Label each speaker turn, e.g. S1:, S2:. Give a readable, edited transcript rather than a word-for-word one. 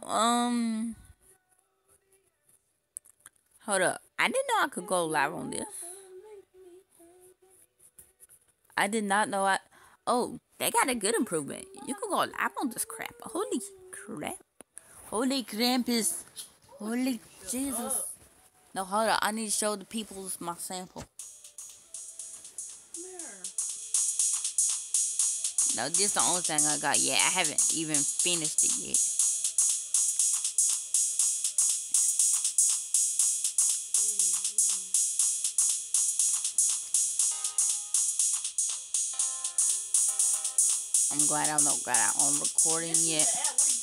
S1: Um, hold up. I didn't know I could go live on this. I did not know I. Oh, they got a good improvement. You can go live on this crap. Holy crap. Holy Krampus. Holy Jesus. No, hold up. I need to show the people my sample. No, this is the only thing I got yet. I haven't even finished it yet. I'm glad I'm not got out on recording yet.